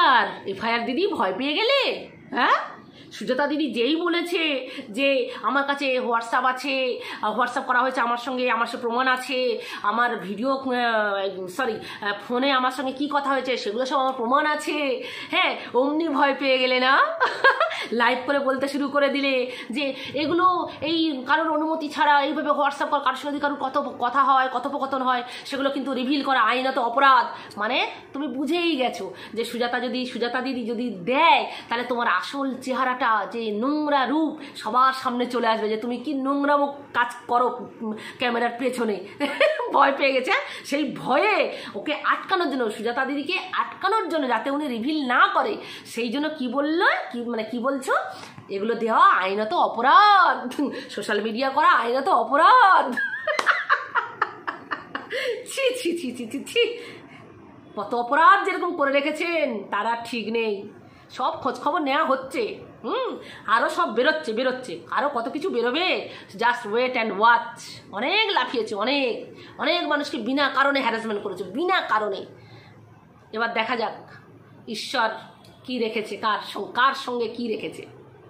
ব্যাপার, এফআইআর দিদি ভয় পেয়ে গেলে? হ্যাঁ, সুজাতা দিদি যেই বলেছে যে আমার কাছে হোয়াটসঅ্যাপ আছে, হোয়াটসঅ্যাপ করা হয়েছে আমার সঙ্গে, আমার সে প্রমাণ আছে, আমার ভিডিও ফোনে আমার সঙ্গে কি কথা হয়েছে সেগুলো সব আমার প্রমাণ আছে, হ্যাঁ, অমনি ভয় পেয়ে গেলে না? লাইভ করে বলতে শুরু করে দিলে যে এগুলো এই কারোর অনুমতি ছাড়া এইভাবে হোয়াটসঅ্যাপ করা, কারোর সঙ্গে কারোর কত কথা হয়, কথোপকথন হয়, সেগুলো কিন্তু রিভিল করা আইনত অপরাধ। মানে তুমি বুঝেই গেছো যে সুজাতা দিদি যদি দেয় তাহলে তোমার আসল চেহারাটা, যে নোংরা রূপ সবার সামনে চলে আসবে, যে তুমি কি নোংরা কাজ করো ক্যামেরার পেছনে। ভয় পেয়ে গেছে। সেই ভয়ে ওকে আটকানোর জন্য, সুজাতা দিদিকে আটকানোর জন্য, যাতে উনি রিভিল না করে, সেই জন্য কি বললো, কি বলছো, এগুলো দেওয়া আইনত অপরাধ, সোশ্যাল মিডিয়া করা আইনত অপরাধ। ছি ছি ছি ছি ছি ছি, কত অপরাধ যেরকম করে রেখেছেন তারা ঠিক নেই। সব খোঁজ খবর নেওয়া হচ্ছে, আরও সব বেরোচ্ছে, আরও কত কিছু বেরোবে, জাস্ট ওয়েট অ্যান্ড ওয়াচ। অনেক লাফিয়েছে, অনেক মানুষকে বিনা কারণে হ্যারাসমেন্ট করেছে, বিনা কারণে। এবার দেখা যাক ঈশ্বর কি রেখেছে, কার সঙ্গে কি রেখেছে।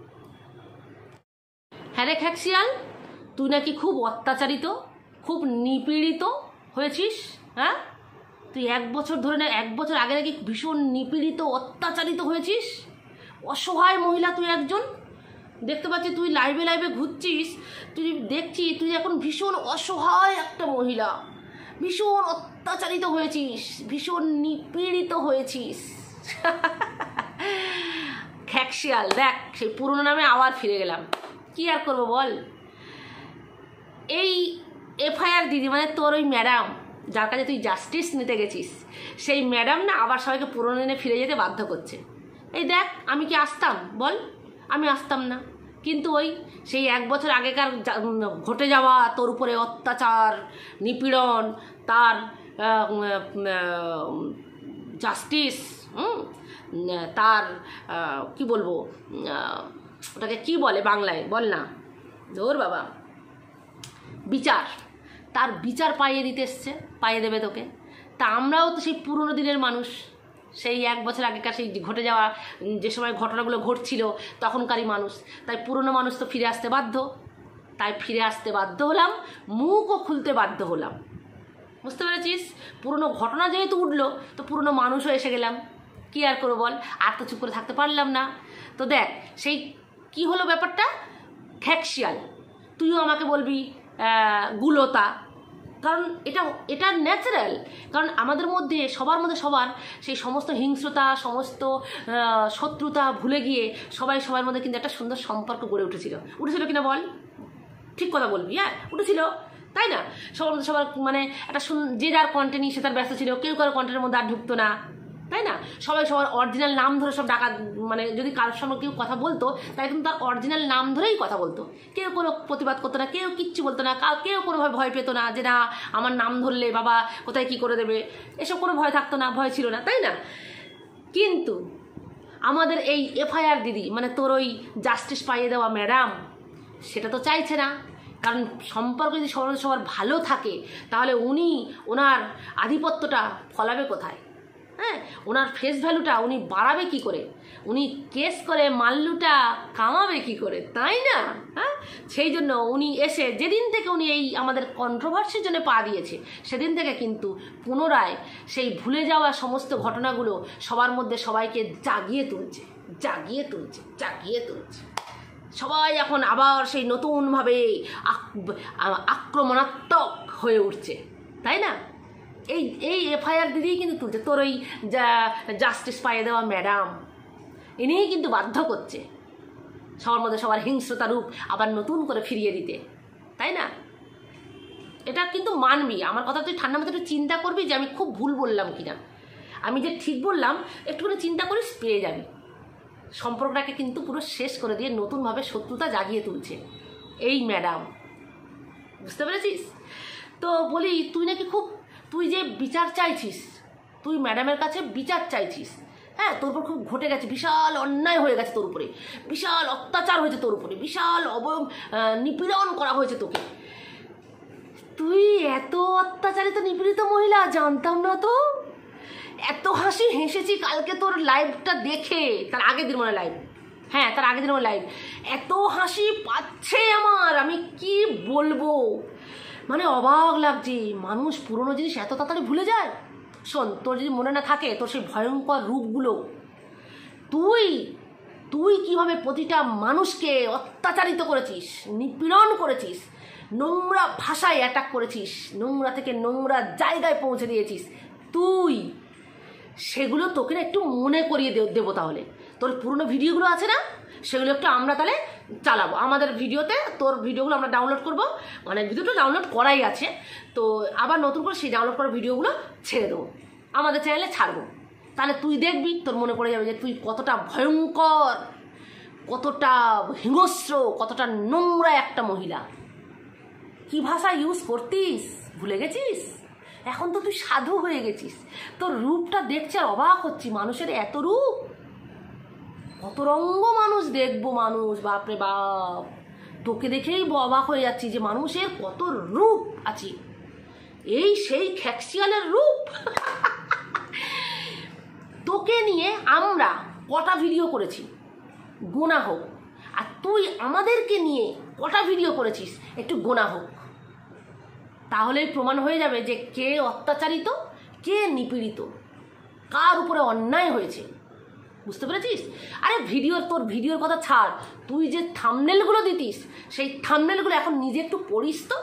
হ্যাঁ রে খ্যাক্সিয়াল, তুই নাকি খুব অত্যাচারিত, খুব নিপীড়িত হয়েছিস। হ্যাঁ, তুই 1 বছর ধরে না, 1 বছর আগে নাকি ভীষণ নিপীড়িত, অত্যাচারিত হয়েছিস। অসহায় মহিলা তুই একজন। দেখতে পাচ্ছি তুই লাইভে ঘুরছিস, তুই দেখছি তুই এখন ভীষণ অসহায় একটা মহিলা, ভীষণ অত্যাচারিত হয়েছিস, ভীষণ নিপীড়িত হয়েছিস। খ্যাক্সিয়াল, দেখ সেই পুরনো নামে আবার ফিরে গেলাম, কি আর করবো বল। এই এফআইআর দিদি মানে তোর ওই ম্যাডাম, যার কাছে তুই জাস্টিস নিতে গেছিস, সেই ম্যাডাম না আবার সবাইকে পুরনো দিনে ফিরে যেতে বাধ্য করছে। এই দেখ, আমি কি আসতাম বল? আমি আসতাম না, কিন্তু ওই সেই 1 বছর আগেকার ঘটে যাওয়া তোর উপরে অত্যাচার, নিপীড়ন, তার জাস্টিস, তার কি বলবো, ওটাকে কি বলে বাংলায় বল না, ধর বাবা, বিচার, তার বিচার পাইয়ে দিতে এসছে, পাইয়ে দেবে তোকে। তা আমরাও তো সেই পুরনো দিনের মানুষ, সেই 1 বছর আগেকার সেই ঘটে যাওয়া যে সময় ঘটনাগুলো ঘটছিল তখনকারই মানুষ, তাই পুরনো মানুষ তো ফিরে আসতে বাধ্য, তাই ফিরে আসতে বাধ্য হলাম, মুখও খুলতে বাধ্য হলাম। বুঝতে পেরেছিস? পুরনো ঘটনা যেহেতু উঠলো, তো পুরনো মানুষও এসে গেলাম, কি আর করবো বল, আর তো চুপ করে থাকতে পারলাম না। তো দেখ সেই কি হলো ব্যাপারটা, খ্যাক্সিয়াল, তুইও আমাকে বলবি গুলতা, কারণ এটা ন্যাচারাল। কারণ আমাদের মধ্যে সবার সেই সমস্ত হিংস্রতা, সমস্ত শত্রুতা ভুলে গিয়ে সবাই সবার মধ্যে কিন্তু একটা সুন্দর সম্পর্ক গড়ে উঠেছিল কিনা বল? ঠিক কথা বলবি, হ্যাঁ উঠেছিল, তাই না? সবার মধ্যে সবার মানে একটা যে যার কন্টেন্ট নিয়ে সে তার ব্যস্ত ছিল, কেউ কারো কন্টেন্টের মধ্যে আর ঢুকতো না, তাই না? সবাই সবার অরিজিনাল নাম ধরে সব ডাকা, মানে যদি কারোর সঙ্গে কেউ কথা বলতো তাই কিন্তু তার অরিজিনাল নাম ধরেই কথা বলতো, কেউ কোনো প্রতিবাদ করতো না, কেউ কিচ্ছু বলতো না, কেউ কোনোভাবে ভয় পেতো না যে না আমার নাম ধরলে বাবা কোথায় কি করে দেবে, এসব কোনো ভয় থাকতো না, ভয় ছিল না, তাই না? কিন্তু আমাদের এই এফআইআর দিদি মানে তোর ওই জাস্টিস পাইয়ে দেওয়া ম্যাডাম সেটা তো চাইছে না। কারণ সম্পর্ক যদি সবার ভালো থাকে তাহলে ওনার আধিপত্যটা ফলাবে কোথায়? হ্যাঁ, ওনার ফেস ভ্যালুটা উনি বাড়াবে কি করে? উনি কেস করে মাল্লুটা কামাবে কি করে, তাই না? হ্যাঁ, সেই জন্য উনি এসে যেদিন থেকে উনি এই আমাদের কন্ট্রোভার্সির জন্য পা দিয়েছে, সেদিন থেকে কিন্তু পুনরায় সেই ভুলে যাওয়া সমস্ত ঘটনাগুলো সবার মধ্যে সবাইকে জাগিয়ে তুলছে। সবাই এখন আবার সেই নতুনভাবে আক্রমণাত্মক হয়ে উঠছে, তাই না? এই এফআইআর দিদিই কিন্তু তুলছে, তোর ওই জাস্টিস পাইয়ে দেওয়া ম্যাডাম, ইনিই কিন্তু বাধ্য করছে সবার মধ্যে সবার হিংস্রতা রূপ আবার নতুন করে ফিরিয়ে দিতে, তাই না? এটা কিন্তু মানবি, আমার কথা তুই ঠান্ডা মাথায় একটু চিন্তা করবি যে আমি খুব ভুল বললাম কিনা, আমি যে ঠিক বললাম একটুখানি চিন্তা করিস, পেয়ে যাবি। সম্পর্কটাকে কিন্তু পুরো শেষ করে দিয়ে নতুনভাবে শত্রুতা জাগিয়ে তুলছে এই ম্যাডাম, বুঝতে পেরেছিস? তো বলি তুই যে বিচার চাইছিস, তুই ম্যাডামের কাছে বিচার চাইছিস, হ্যাঁ তোর উপর খুব ঘটে গেছে, বিশাল অন্যায় হয়ে গেছে তোর উপরে, বিশাল অত্যাচার হয়েছে তোর উপরে, বিশাল নিপীড়ন করা হয়েছে তোকে। তুই এত অত্যাচারিত নিপীড়িত মহিলা, জানতাম না তো। এত হাসি হেসেছি কালকে তোর লাইভটা দেখে, তার আগের দিন মনে লাইভ, হ্যাঁ তার আগের দিন মনে লাইভ, এত হাসি পাচ্ছে আমার, আমি কি বলবো, মানে অবাক লাগছে। মানুষ পুরনো জিনিস এত তাড়াতাড়ি ভুলে যায়। শোন, তোর যদি মনে না থাকে তোর সেই ভয়ঙ্কর রূপগুলো, তুই কিভাবে প্রতিটা মানুষকে অত্যাচারিত করেছিস, নিপীড়ন করেছিস, নোংরা ভাষায় অ্যাটাক করেছিস, নোংরা থেকে নোংরা জায়গায় পৌঁছে দিয়েছিস তুই, সেগুলো তোকে না একটু মনে করিয়ে দেবো। তাহলে তোর পুরনো ভিডিওগুলো আছে না, সেগুলো একটু আমরা তাহলে চালাবো আমাদের ভিডিওতে, তোর ভিডিওগুলো আমরা ডাউনলোড করবো, মানে ভিডিওটা ডাউনলোড করাই আছে, তো আবার নতুন করে সেই ডাউনলোড করা ভিডিওগুলো ছেড়ে দেবো, আমাদের চ্যানেলে ছাড়বো। তাহলে তুই দেখবি, তোর মনে পড়ে যাবে যে তুই কতটা ভয়ঙ্কর, কতটা হিংস্র, কতটা নোংরা একটা মহিলা। কি ভাষা ইউজ করতিস ভুলে গেছিস? এখন তো তুই সাধু হয়ে গেছিস। তোর রূপটা দেখছে আর অবাক হচ্ছি, মানুষের এত রূপ, কত রঙ্গ মানুষ দেখবো মানুষ, বাপরে বাপ, তোকে দেখেই অবাক হয়ে যাচ্ছি যে মানুষের কত রূপ আছে। এই সেই খ্যাক্সিয়ালের রূপ। তোকে নিয়ে আমরা কটা ভিডিও করেছি গোনা হোক, আর তুই আমাদেরকে নিয়ে কটা ভিডিও করেছিস একটু গোনা হোক, তাহলেই প্রমাণ হয়ে যাবে যে কে অত্যাচারিত, কে নিপীড়িত, কার উপরে অন্যায় হয়েছে। বুঝতে পেরেছিস? আরে তোর ভিডিওর কথা ছাড়, তুই যে থাম্বনেলগুলো দিতিস, সেই থাম্বনেলগুলো এখন নিজে একটু পড়িস তো।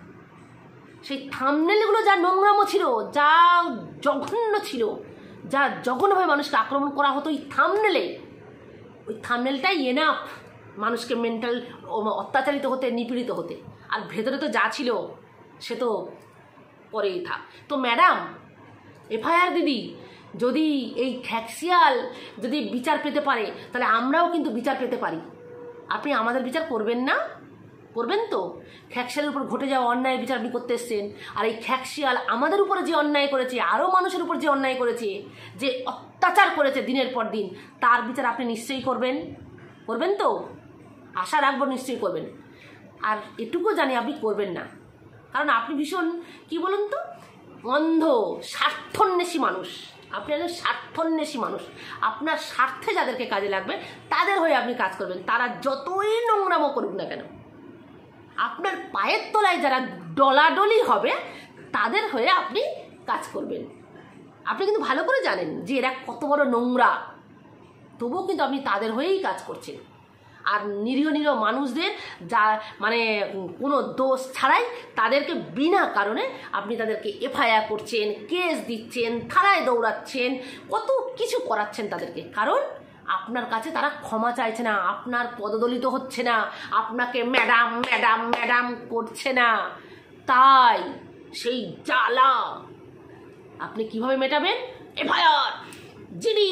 সেই থাম্বনেলগুলো যা নোংরামো ছিল, যা জঘন্য ছিল, যা জঘন্যভাবে মানুষকে আক্রমণ করা হতো ওই থাম্বনেলে, ওই থাম্বনেলটাই এনাফ মানুষকে মেন্টাল অত্যাচারিত হতে, নিপীড়িত হতে। আর ভেতরে তো যা ছিল সে তো পরেই থাক। তো ম্যাডাম, এফআইআর দিদি, যদি এই খ্যাক্সিয়াল যদি বিচার পেতে পারে, তাহলে আমরাও কিন্তু বিচার পেতে পারি। আপনি আমাদের বিচার করবেন না? করবেন তো? খ্যাক্সিয়ালের উপর ঘটে যাওয়া অন্যায় বিচার আপনি করতে এসছেন, আর এই খ্যাক্সিয়াল আমাদের উপরে যে অন্যায় করেছে, আরও মানুষের উপর যে অন্যায় করেছে, যে অত্যাচার করেছে দিনের পর দিন, তার বিচার আপনি নিশ্চয়ই করবেন। করবেন তো? আশা রাখবো নিশ্চয়ই করবেন। আর এটুকু জানি আপনি করবেন না, কারণ আপনি ভীষণ কি বলুন তো, অন্ধ স্বার্থন্বেষী মানুষ। আপনি একজন স্বার্থন্বেষী মানুষ। আপনার স্বার্থে যাদেরকে কাজে লাগবে তাদের হয়ে আপনি কাজ করবেন, তারা যতই নোংরামো করুক না কেন। আপনার পায়ের তলায় যারা ডলাডলি হবে তাদের হয়ে আপনি কাজ করবেন। আপনি কিন্তু ভালো করে জানেন যে এরা কত বড় নোংরা, তবুও কিন্তু আপনি তাদের হয়েই কাজ করছেন। আর নিরীহ মানুষদের যা মানে কোনো দোষ ছাড়াই তাদেরকে বিনা কারণে আপনি তাদেরকে এফআইআর করছেন, কেস দিচ্ছেন, থানায় দৌড়াচ্ছেন, কত কিছু করাচ্ছেন তাদেরকে, কারণ আপনার কাছে তারা ক্ষমা চাইছে না, আপনার পদদলিত হচ্ছে না, আপনাকে ম্যাডাম ম্যাডাম ম্যাডাম করছে না। তাই সেই জ্বালা আপনি কিভাবে মেটাবেন? FIR, GD,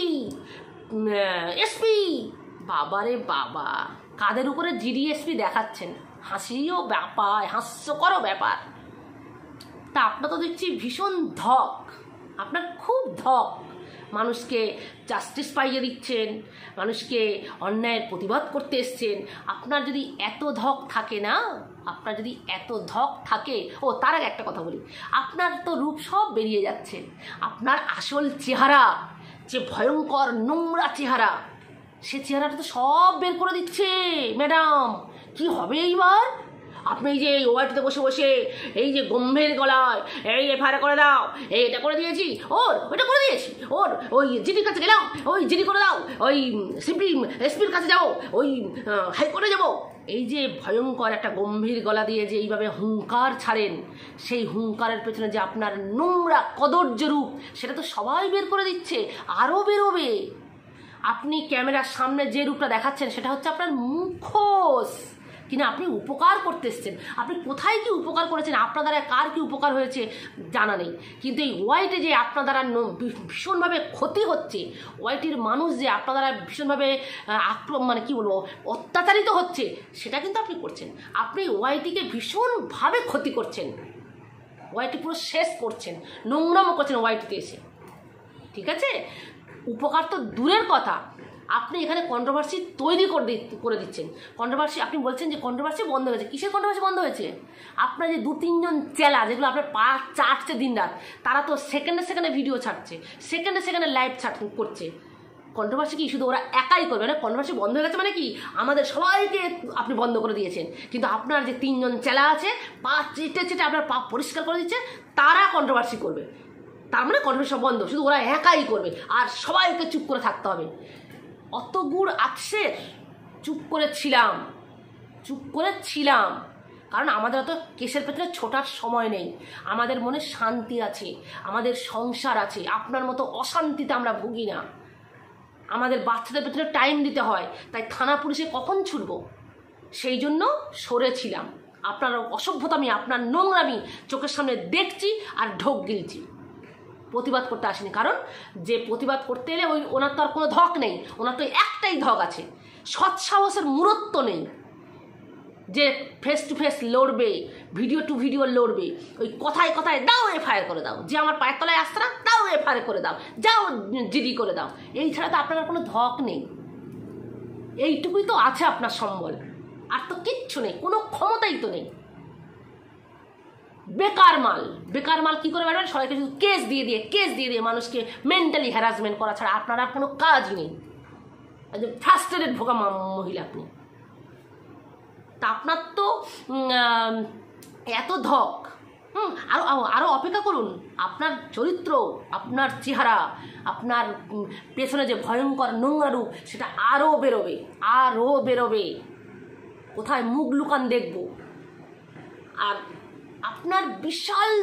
SP. বাবারে বাবা, কাদের উপরে জিডি এসপি দেখাচ্ছেন? হাসিও ব্যাপার, হাস্যকরও ব্যাপার। তা আপনার তো দেখছি ভীষণ ধক, আপনার খুব ধক, মানুষকে জাস্টিস পাইয়ে দিচ্ছেন, মানুষকে অন্যায়ের প্রতিবাদ করতে এসছেন। আপনার যদি এত ধক থাকে না, আপনার যদি এত ধক থাকে, ও তার আগে একটা কথা বলি, আপনার তো রূপ সব বেরিয়ে যাচ্ছে। আপনার আসল চেহারা, যে ভয়ঙ্কর নোংরা চেহারা, সে চেহারাটা তো সব বের করে দিচ্ছে। ম্যাডাম, কি হবে এইবার? আপনি এই যে ওয়াইটিতে বসে বসে এই যে গম্ভীর গলায় এই এফআইআর করে দাও, এই এটা করে দিয়েছি, ওর ওইটা করে দিয়েছি, ওর ওই জিডির কাছে গেলাম, ওই জিডি করে দাও, ওই এসপির কাছে যাবো, ওই হাইকোর্টে যাবো, এই যে ভয়ঙ্কর একটা গম্ভীর গলা দিয়ে যে এইভাবে হুঙ্কার ছাড়েন, সেই হুঙ্কারের পেছনে যে আপনার নোংরা কদর্য রূপ, সেটা তো সবাই বের করে দিচ্ছে, আরও বেরোবে। আপনি ক্যামেরার সামনে যে রূপটা দেখাচ্ছেন সেটা হচ্ছে আপনার মুখোশ, কিনা আপনি উপকার করতে এসছেন। আপনি কোথায় কি উপকার করেছেন, আপনার দ্বারা কার কি উপকার হয়েছে জানা নেই, কিন্তু এই ওয়াইটে যে আপনার দ্বারা ভীষণভাবে ক্ষতি হচ্ছে, ওয়াইটির মানুষ যে আপনার দ্বারা ভীষণভাবে মানে কি বলবো অত্যাচারিত হচ্ছে, সেটা কিন্তু আপনি করছেন। আপনি ওয়াইটিকে ভীষণভাবে ক্ষতি করছেন, ওয়াইটি পুরো শেষ করছেন, নোংরামো করছেন ওয়াইটিতে এসে। ঠিক আছে, উপকার তো দূরের কথা, আপনি এখানে কন্ট্রোভার্সি তৈরি করে দিচ্ছেন। কন্ট্রোভার্সি আপনি বলছেন যে কন্ট্রোভার্সি বন্ধ হয়েছে। কিসের কন্ট্রোভার্সি বন্ধ হয়েছে? আপনার যে 2-3 জন চেলা, যেগুলো আপনার পা চাটছে দিন রাত, তারা তো সেকেন্ডে ভিডিও ছাড়ছে, সেকেন্ডে লাইভ করছে। কন্ট্রোভার্সি কি শুধু ওরা একাই করবে না? কন্ট্রোভার্সি বন্ধ হয়ে গেছে মানে কি আমাদের সবাইকে আপনি বন্ধ করে দিয়েছেন, কিন্তু আপনার যে 3 জন চেলা আছে পা চেটে আপনার পা পরিষ্কার করে দিচ্ছে, তারা কন্ট্রোভার্সি করবে। তার মানে কন্ট্রোভার্সি বন্ধ, শুধু ওরা একাই করবে আর সবাইকে চুপ করে থাকতে হবে। অত গুড় আছে, চুপ করেছিলাম, কারণ আমাদের অত কেসের পেছনে ছোটার সময় নেই। আমাদের মনে শান্তি আছে, আমাদের সংসার আছে, আপনার মতো অশান্তিতে আমরা ভুগি না। আমাদের বাচ্চাদের পেছনে টাইম দিতে হয়, তাই থানা পুলিশে কখন ছুটব? সেই জন্য সরেছিলাম। আপনার অসভ্যতামি, আপনার নোংরামি চোখের সামনে দেখছি আর ঢোক গিলছি। প্রতিবাদ করতে আসেনি, কারণ যে প্রতিবাদ করতে এলে ওনার তো আর কোনো ধক নেই, ওনার তো একটাই ধক আছে, সৎসাহসের মূরত্ব নেই যে ফেস টু ফেস লড়বে, ভিডিও টু ভিডিও লড়বে। ওই কথায় দাও এফআইআর করে দাও, যে আমার পায়ের তলায় আসছে না দাও এফআইআর করে দাও, যাও জিডি করে দাও। এই ছাড়া তো আপনার কোনো ধক নেই। এইটুকুই তো আছে আপনার সম্বল, আর তো কিচ্ছু নেই, কোনো ক্ষমতাই তো নেই। বেকার মাল কি করে বেরোবেন? সবাইকে শুধু কেস দিয়ে মানুষকে মেন্টালি হ্যারাসমেন্ট করা ছাড়া আপনার আর কোনো কাজ নেই। ফ্রাস্ট্রেটেড ভোগা মহিলা আপনি। তা আপনার তো এত ধক, আরও অপেক্ষা করুন। আপনার চরিত্র, আপনার চেহারা, আপনার পেছনে যে ভয়ঙ্কর নোংরা রূপ, সেটা আরও বেরোবে। কোথায় মুখ লুকান দেখব। আর আপনার বিশাল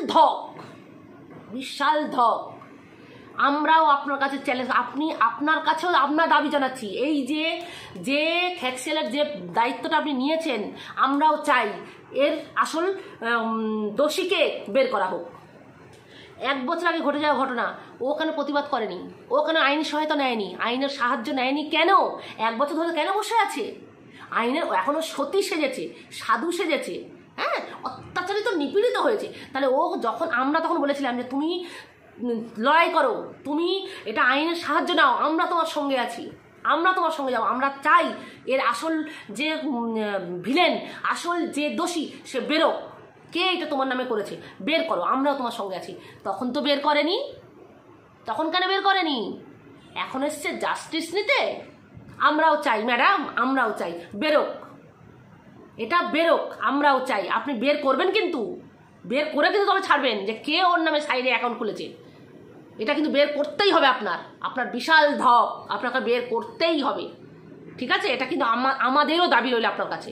ধক, আমরাও আপনার কাছে চ্যালেঞ্জ, আপনার কাছেও আমরা দাবি জানাচ্ছি। এই যে ফ্যাক্সিয়ালের যে দায়িত্বটা আপনি নিয়েছেন, আমরাও চাই এর আসল দোষীকে বের করা হোক। 1 বছর আগে ঘটে যাওয়া ঘটনা, ও কেন প্রতিবাদ করেনি? ও কেন আইনি সহায়তা নেয়নি? আইনের সাহায্য নেয়নি কেন? 1 বছর ধরে কেন বসে আছে? আইনের এখনও সতী সেজেছে, সাধু সেজেছে, হ্যাঁ, অত্যাচারিত নিপীড়িত হয়েছে। তাহলে ও যখন, আমরা তখন বলেছিলাম যে তুমি লড়াই করো, তুমি এটা আইনের সাহায্য নাও, আমরা তোমার সঙ্গে আছি, আমরা তোমার সঙ্গে যাবো। আমরা চাই এর আসল যে ভিলেন, আসল যে দোষী, সে বেরো। কে এটা তোমার নামে করেছে বের করো, আমরাও তোমার সঙ্গে আছি। তখন তো বের করেনি। তখন কেন বের করেনি? এখন এসছে জাস্টিস নিতে। আমরাও চাই ম্যাডাম, আমরাও চাই বেরোক, এটা বেরোক, আমরাও চাই। আপনি বের করবেন, কিন্তু বের করে কিন্তু তবে ছাড়বেন যে কে ওর নামে সাইডে অ্যাকাউন্ট খুলেছে। এটা কিন্তু বের করতেই হবে। আপনার বিশাল ধক, আপনাকে বের করতেই হবে, ঠিক আছে? এটা কিন্তু আমাদেরও দাবি রইল আপনার কাছে,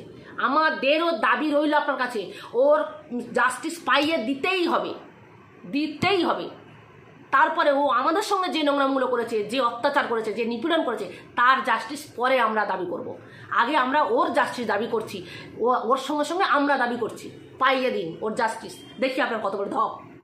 ওর জাস্টিস পাইয়ে দিতেই হবে। তারপরে ও আমাদের সঙ্গে যে নোংরামগুলো করেছে, যে অত্যাচার করেছে, যে নিপীড়ন করেছে, তার জাস্টিস পরে আমরা দাবি করব। আগে আমরা ওর জাস্টিস দাবি করছি, ওর সঙ্গে আমরা দাবি করছি, পাইয়ে দিন ওর জাস্টিস। দেখি আপনার কত বড় ধক।